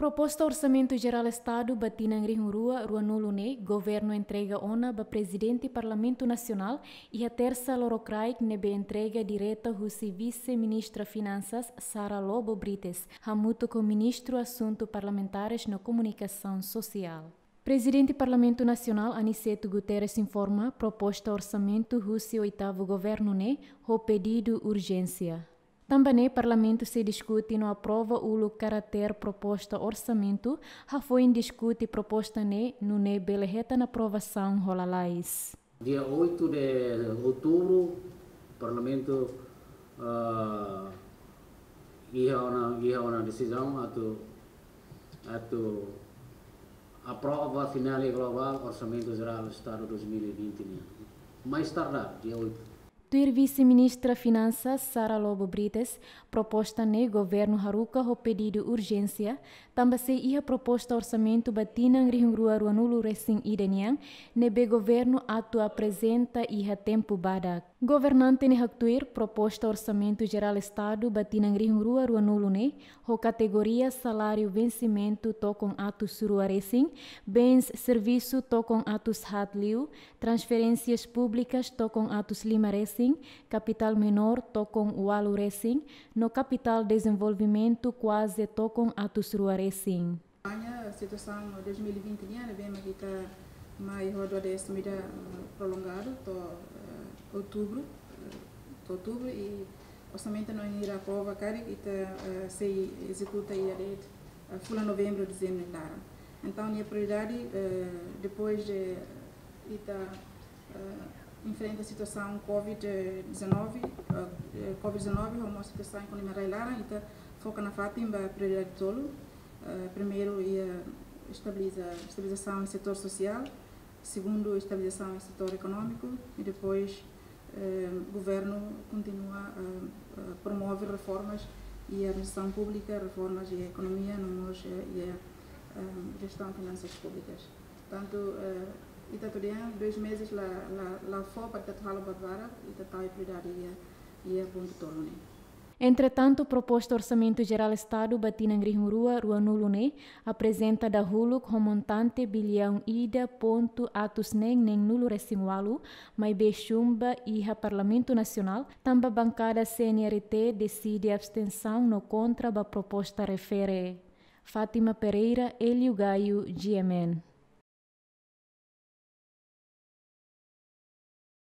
Proposta Orçamento Geral Estado batinang rihurua ruanulune, governo entrega ona ba Presidente Parlamento Nacional e a terça lorocraik nebe entrega direta husi Vice-Ministra Finanças Sara Lobo Brites, hamuto com Ministro Assunto Parlamentares na Comunicação Social. Presidente Parlamento Nacional Aniceto Guterres informa proposta orçamento husi oitavo governo ne, ho pedido urgência. Também o Parlamento se discute no aprova o caráter proposta orçamento, já foi em discute proposta no beleheta na aprovação rolalais. Dia 8 de outubro, o Parlamento ia uma decisão atau aprova final e global Orçamento Geral do Estado 2020. Mais tardar, dia 8. Tuir Vice-Ministra Finanças Sara Lobo Brites proposta ne governo Haruka ho pedido urgência, também se ia proposta orçamento batinang rihungrua ruanulu resing ideniang, nebe governo atu apresenta iha tempo badak. Governante ne haktuir proposta orçamento geral Estado batinang rihungrua ruanulu ne, ho categoria salário vencimento tokong atu surua resing, bens serviço tokong atus hatliu, transferências públicas tokong atus lima resing, capital menor tokong walu resing, no capital desenvolvimento quase tokong atus rua resing. A situação 2020 né, bem kita mai roda dessa medida prolongado to outubro e orçamento não irá prova cara kita se executa ia de fula novembro dezembro lá. Então a prioridade depois de ita enfrenta a situação Covid-19, uma situação econômica lá, então foca na fatima prioridade tolo. Primeiro, estabilização no setor social, segundo, estabilização no setor econômico e depois o governo continua a promover reformas e a administração pública, reformas e a economia e a gestão de finanças públicas. Portanto, ita tudian 2 meses la fo para tatuar o barbara ita tai prioridade ia ponto tolo ne. Entretanto, proposta Orçamento Geral Estado batinang rihurua ruanulune apresenta da huluk montante bilhão ida ponto atus neng nulu resingwalu, mai bechumba iha Parlamento Nacional, tamba bancada CNRT decide abstenção no contra ba proposta refere. Fátima Pereira, Elio Gaio, GMN.